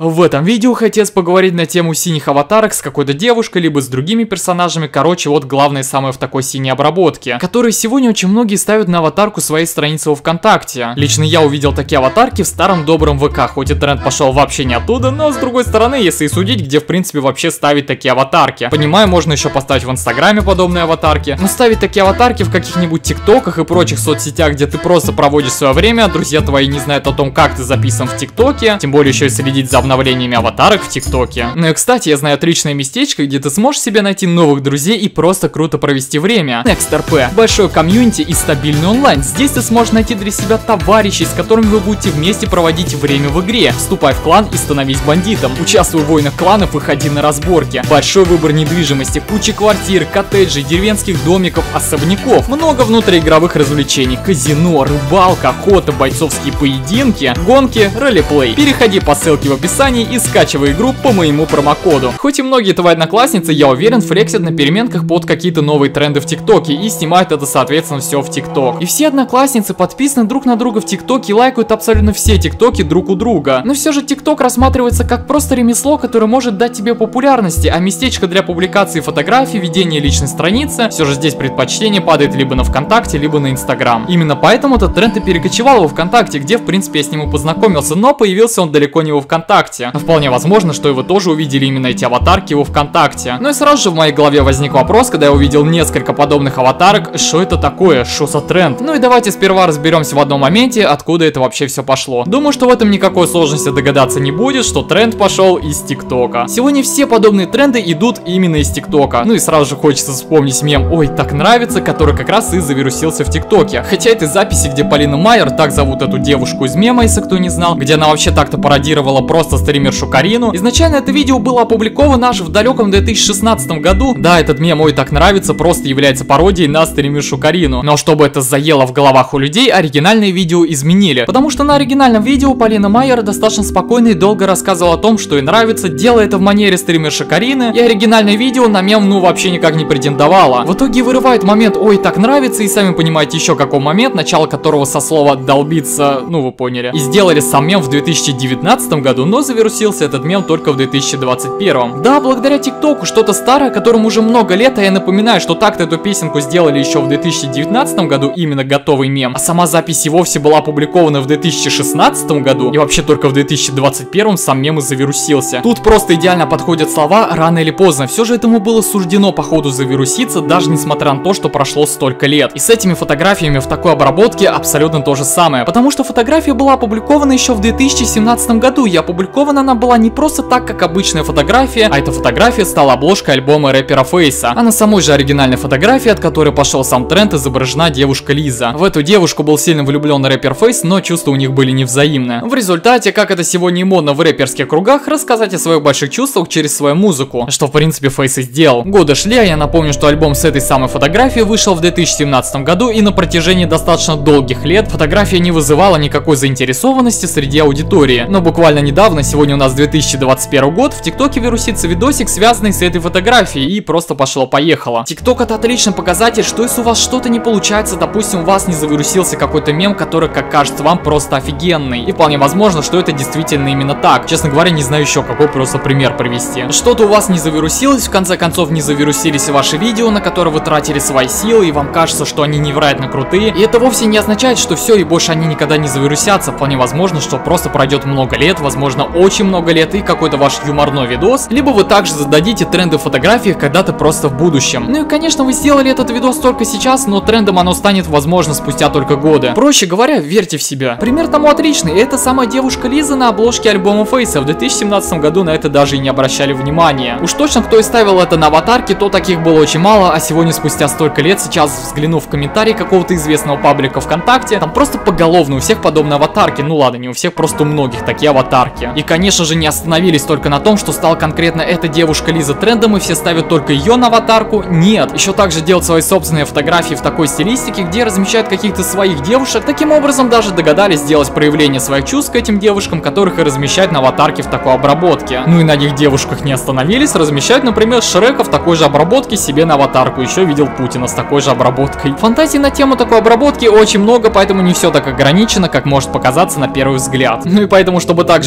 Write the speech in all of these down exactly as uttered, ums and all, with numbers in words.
В этом видео хотелось поговорить на тему синих аватарок с какой-то девушкой, либо с другими персонажами. Короче, вот главное самое в такой синей обработке, которые сегодня очень многие ставят на аватарку своей страницы во ВКонтакте. Лично я увидел такие аватарки в старом добром ВК, хоть и тренд пошел вообще не оттуда, но с другой стороны, если и судить, где в принципе вообще ставить такие аватарки. Понимаю, можно еще поставить в Инстаграме подобные аватарки, но ставить такие аватарки в каких-нибудь ТикТоках и прочих соцсетях, где ты просто проводишь свое время, друзья твои не знают о том, как ты записан в ТикТоке, тем более еще и следить за обновлениями аватарок в ТикТоке. Ну и кстати, я знаю отличное местечко, где ты сможешь себе найти новых друзей и просто круто провести время. Next.rp. Большой комьюнити и стабильный онлайн. Здесь ты сможешь найти для себя товарищей, с которыми вы будете вместе проводить время в игре. Вступай в клан и становись бандитом. Участвуй в войнах кланов и ходи на разборки. Большой выбор недвижимости, куча квартир, коттеджей, деревенских домиков, особняков. Много внутриигровых развлечений. Казино, рыбалка, охота, бойцовские поединки, гонки, ролеплей. Переходи по ссылке в описании и скачивай игру по моему промокоду. Хоть и многие твои одноклассницы, я уверен, флексят на переменках под какие-то новые тренды в ТикТоке и снимают это, соответственно, все в ТикТок. И все одноклассницы подписаны друг на друга в ТикТоке и лайкают абсолютно все ТикТоки друг у друга. Но все же ТикТок рассматривается как просто ремесло, которое может дать тебе популярности, а местечко для публикации фотографий, ведения личной страницы, все же здесь предпочтение падает либо на ВКонтакте, либо на Инстаграм. Именно поэтому этот тренд и перекочевал во ВКонтакте, где, в принципе, я с ним и познакомился, но появился он далеко не во ВКонтакте. Но вполне возможно, что и вы тоже увидели именно эти аватарки во ВКонтакте. Ну и сразу же в моей голове возник вопрос, когда я увидел несколько подобных аватарок, что это такое, что за тренд? Ну и давайте сперва разберемся в одном моменте, откуда это вообще все пошло. Думаю, что в этом никакой сложности догадаться не будет, что тренд пошел из ТикТока. Сегодня все подобные тренды идут именно из ТикТока. Ну и сразу же хочется вспомнить мем «Ой, так нравится», который как раз и завирусился в ТикТоке. Хотя этой записи, где Полина Майер, так зовут эту девушку из мема, если кто не знал, где она вообще так-то пародировала просто стримершу Карину. Изначально это видео было опубликовано аж в далеком две тысячи шестнадцатом году. Да, этот мем «Ой, так нравится» просто является пародией на стримершу Карину. Но чтобы это заело в головах у людей, оригинальное видео изменили. Потому что на оригинальном видео Полина Майер достаточно спокойно и долго рассказывала о том, что ей нравится, делая это в манере стримерши Карины, и оригинальное видео на мем ну вообще никак не претендовало. В итоге вырывает момент «Ой, так нравится», и сами понимаете еще какой момент, начало которого со слова «долбиться», ну вы поняли. И сделали сам мем в две тысячи девятнадцатом году, но завирусился этот мем только в две тысячи двадцать первом. Да, благодаря ТикТоку что-то старое, которому уже много лет, а я напоминаю, что так-то эту песенку сделали еще в две тысячи девятнадцатом году, именно готовый мем, а сама запись и вовсе была опубликована в две тысячи шестнадцатом году, и вообще только в две тысячи двадцать первом сам мем и завирусился. Тут просто идеально подходят слова «рано или поздно», все же этому было суждено по ходу завируситься, даже несмотря на то, что прошло столько лет. И с этими фотографиями в такой обработке абсолютно то же самое, потому что фотография была опубликована еще в две тысячи семнадцатом году, и опубликована она была не просто так, как обычная фотография, а эта фотография стала обложкой альбома рэпера Фейса. А на самой же оригинальной фотографии, от которой пошел сам тренд, изображена девушка Лиза. В эту девушку был сильно влюблен рэпер Фейс, но чувства у них были невзаимные. В результате, как это сегодня и модно в рэперских кругах, рассказать о своих больших чувствах через свою музыку, что в принципе Фейс и сделал. Годы шли, а я напомню, что альбом с этой самой фотографией вышел в две тысячи семнадцатом году, и на протяжении достаточно долгих лет фотография не вызывала никакой заинтересованности среди аудитории. Но буквально недавно, сегодня у нас две тысячи двадцать первый год, в ТикТоке вирусится видосик, связанный с этой фотографией, и просто пошло-поехало. ТикТок — это отличный показатель, что если у вас что-то не получается, допустим, у вас не завирусился какой-то мем, который, как кажется вам, просто офигенный. И вполне возможно, что это действительно именно так. Честно говоря, не знаю еще какой просто пример привести. Что-то у вас не завирусилось, в конце концов не завирусились ваши видео, на которые вы тратили свои силы, и вам кажется, что они невероятно крутые. И это вовсе не означает, что все, и больше они никогда не завирусятся. Вполне возможно, что просто пройдет много лет, возможно, очень много лет, и какой-то ваш юморной видос, либо вы также зададите тренды в фотографиях когда-то просто в будущем. Ну и конечно, вы сделали этот видос только сейчас, но трендом оно станет, возможно, спустя только годы. Проще говоря, верьте в себя. Пример тому отличный, это самая девушка Лиза на обложке альбома Фейса. В две тысячи семнадцатом году на это даже и не обращали внимания. Уж точно, кто и ставил это на аватарке, то таких было очень мало, а сегодня, спустя столько лет, сейчас взглянув в комментарии какого-то известного паблика ВКонтакте, там просто поголовно у всех подобные аватарки. Ну ладно, не у всех, просто у многих такие аватарки. И конечно же не остановились только на том, что стала конкретно эта девушка Лиза трендом, и все ставят только ее на аватарку. Нет, еще также делают свои собственные фотографии в такой стилистике, где размещают каких-то своих девушек. Таким образом даже догадались сделать проявление своих чувств к этим девушкам, которых и размещать на аватарке в такой обработке. Ну и на них девушках не остановились, размещают, например, Шрека в такой же обработке себе на аватарку. Еще видел Путина с такой же обработкой. Фантазий на тему такой обработки очень много, поэтому не все так ограничено, как может показаться на первый взгляд. Ну и поэтому, чтобы также не отставать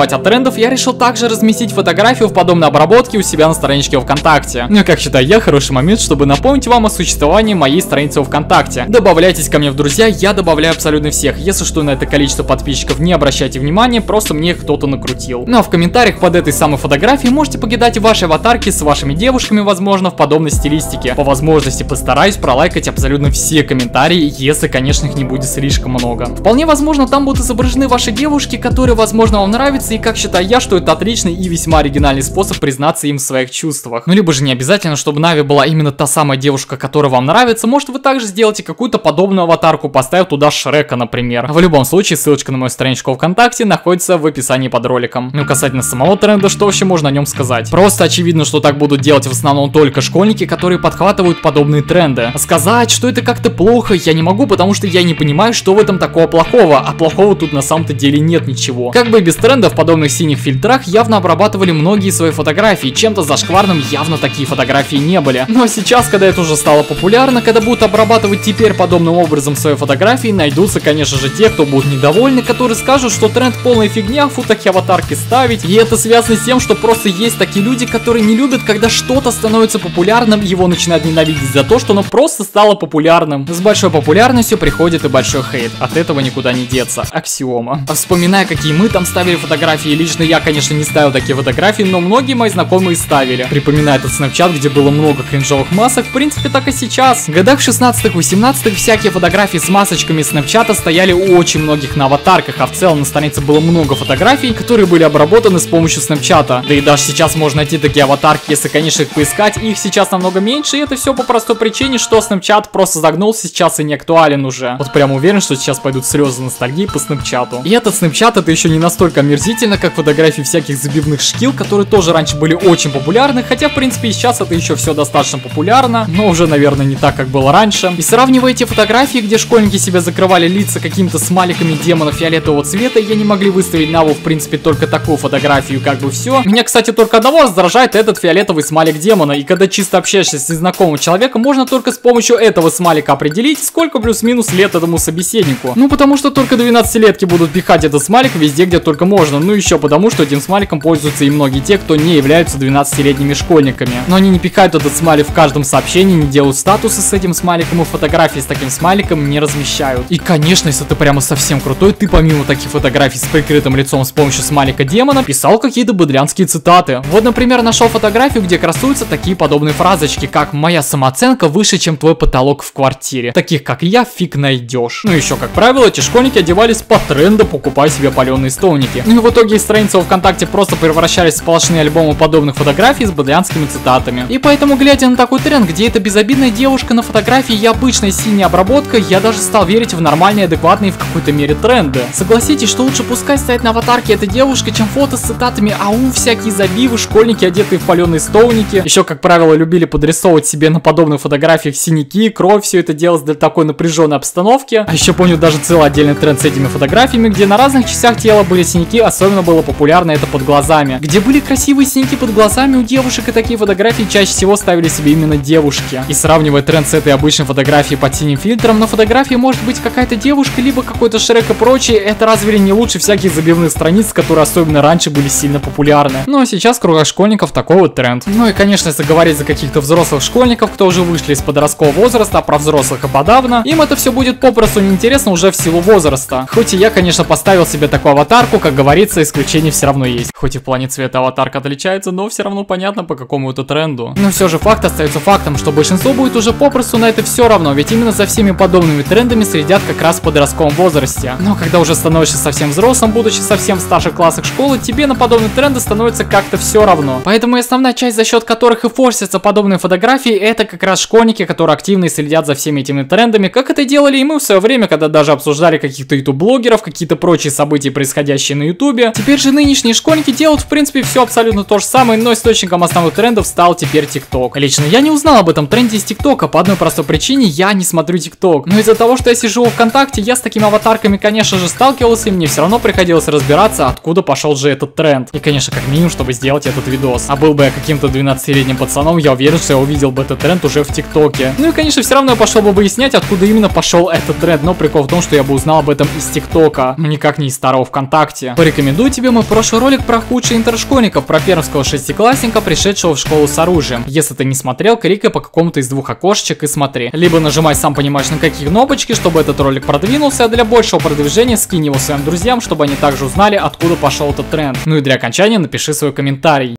кайфовать от трендов, я решил также разместить фотографию в подобной обработке у себя на страничке ВКонтакте. Ну и как считаю я, хороший момент, чтобы напомнить вам о существовании моей страницы ВКонтакте. Добавляйтесь ко мне в друзья, я добавляю абсолютно всех. Если что, на это количество подписчиков не обращайте внимания, просто мне кто-то накрутил. Ну а в комментариях под этой самой фотографией можете покидать ваши аватарки с вашими девушками, возможно, в подобной стилистике. По возможности постараюсь пролайкать абсолютно все комментарии, если, конечно, их не будет слишком много. Вполне возможно, там будут изображены ваши девушки, которые, возможно, вам нравятся, и как считаю я, что это отличный и весьма оригинальный способ признаться им в своих чувствах. Ну либо же не обязательно, чтобы Нави была именно та самая девушка, которая вам нравится. Может, вы также сделаете какую-то подобную аватарку, поставив туда Шрека, например. В любом случае, ссылочка на мою страничку ВКонтакте находится в описании под роликом. Ну касательно самого тренда, что вообще можно о нем сказать? Просто очевидно, что так будут делать в основном только школьники, которые подхватывают подобные тренды. Сказать, что это как-то плохо, я не могу, потому что я не понимаю, что в этом такого плохого, а плохого тут на самом-то деле нет ничего. Как бы без тренда в подобных синих фильтрах явно обрабатывали многие свои фотографии, чем-то зашкварным явно такие фотографии не были. Но сейчас, когда это уже стало популярно, когда будут обрабатывать теперь подобным образом свои фотографии, найдутся, конечно же, те, кто будут недовольны, которые скажут, что тренд полная фигня, фу, такие аватарки ставить. И это связано с тем, что просто есть такие люди, которые не любят, когда что-то становится популярным, его начинают ненавидеть за то, что оно просто стало популярным. С большой популярностью приходит и большой хейт. От этого никуда не деться. Аксиома. А вспоминая, какие мы там ставили фотографии, лично я, конечно, не ставил такие фотографии, но многие мои знакомые ставили. Припоминаю этот снапчат, где было много кринжовых масок, в принципе, так и сейчас. В годах шестнадцатых-восемнадцатых всякие фотографии с масочками снапчата стояли у очень многих на аватарках, а в целом на странице было много фотографий, которые были обработаны с помощью снапчата. Да и даже сейчас можно найти такие аватарки, если, конечно, их поискать. Их сейчас намного меньше, и это все по простой причине, что снапчат просто загнулся сейчас и не актуален уже. Вот прям уверен, что сейчас пойдут слезы ностальгии по снапчату. И этот снапчат это еще не настолько омерзительно, как фотографии всяких забивных шкил, которые тоже раньше были очень популярны, хотя, в принципе, и сейчас это еще все достаточно популярно, но уже, наверное, не так, как было раньше. И сравнивая эти фотографии, где школьники себе закрывали лица какими-то смайликами демонов фиолетового цвета, я не могли выставить Наву, в принципе, только такую фотографию, как бы все. Меня, кстати, только одного раздражает этот фиолетовый смайлик демона, и когда чисто общаешься с незнакомым человеком, можно только с помощью этого смайлика определить, сколько плюс-минус лет этому собеседнику. Ну, потому что только двенадцатилетки будут пихать этот смайлик везде, где только можно. Ну, еще потому, что этим смайликом пользуются и многие те, кто не являются двенадцатилетними школьниками. Но они не пихают этот смайлик в каждом сообщении, не делают статусы с этим смайликом и фотографии с таким смайликом не размещают. И, конечно, если ты прямо совсем крутой, ты помимо таких фотографий с прикрытым лицом с помощью смайлика демона писал какие-то быдлянские цитаты. Вот, например, нашел фотографию, где красуются такие подобные фразочки, как «Моя самооценка выше, чем твой потолок в квартире. Таких, как я, фиг найдешь». Ну еще, как правило, эти школьники одевались по тренду, покупая себе паленые стоуники. Ну и в итоге из страницы ВКонтакте просто превращались в сплошные альбомы подобных фотографий с быдлянскими цитатами. И поэтому, глядя на такой тренд, где это безобидная девушка на фотографии и обычная синяя обработка, я даже стал верить в нормальные, адекватные в какой-то мере тренды. Согласитесь, что лучше пускай стоять на аватарке эта девушка, чем фото с цитатами «Ау, всякие забивы, школьники, одетые в паленые стоуники». Еще, как правило, любили подрисовывать себе на подобных фотографиях синяки, кровь, все это делалось для такой напряженной обстановки. А еще помню даже целый отдельный тренд с этими фотографиями, где на разных частях тела были синяки, особенно было популярно это под глазами. Где были красивые синяки под глазами у девушек, и такие фотографии чаще всего ставили себе именно девушки. И сравнивая тренд с этой обычной фотографией под синим фильтром, на фотографии может быть какая-то девушка, либо какой-то Шрек и прочее, это разве не лучше всяких забивных страниц, которые особенно раньше были сильно популярны. Ну а сейчас в кругах школьников такой вот тренд. Ну и конечно, если говорить за каких-то взрослых школьников, кто уже вышли из подросткового возраста, а про взрослых и подавно, им это все будет попросту неинтересно уже в силу возраста. Хоть и я, конечно, поставил себе такую аватарку, как говорится, исключение все равно есть. Хоть и в плане цвета аватарка отличается, но все равно понятно по какому это тренду. Но все же факт остается фактом, что большинство будет уже попросту на это все равно, ведь именно за всеми подобными трендами следят как раз в подростковом возрасте. Но когда уже становишься совсем взрослым, будучи совсем в старших классах школы, тебе на подобные тренды становится как-то все равно. Поэтому и основная часть, за счет которых и форсятся подобные фотографии, это как раз школьники, которые активно следят за всеми этими трендами, как это делали и мы в свое время, когда даже обсуждали каких-то ютуб-блогеров, какие-то прочие события, происходящие на ютубе. Теперь же нынешние школьники делают в принципе все абсолютно то же самое, но источником основных трендов стал теперь ТикТок. Лично я не узнал об этом тренде из ТикТока по одной простой причине: я не смотрю ТикТок. Но из-за того, что я сижу ВКонтакте, я с такими аватарками, конечно же, сталкивался, и мне все равно приходилось разбираться, откуда пошел же этот тренд. И, конечно, как минимум, чтобы сделать этот видос. А был бы я каким-то двенадцатилетним пацаном, я уверен, что я увидел бы этот тренд уже в ТикТоке. Ну и, конечно, все равно я пошел бы выяснять, откуда именно пошел этот тренд. Но прикол в том, что я бы узнал об этом из ТикТока, никак не из старого ВКонтакте. Порекомендую порекомендую тебе мой прошлый ролик про худших интершкольников, про пермского шестиклассника, пришедшего в школу с оружием. Если ты не смотрел, кликай по какому-то из двух окошечек и смотри. Либо нажимай, сам понимаешь, на какие кнопочки, чтобы этот ролик продвинулся, а для большего продвижения скинь его своим друзьям, чтобы они также узнали, откуда пошел этот тренд. Ну и для окончания напиши свой комментарий.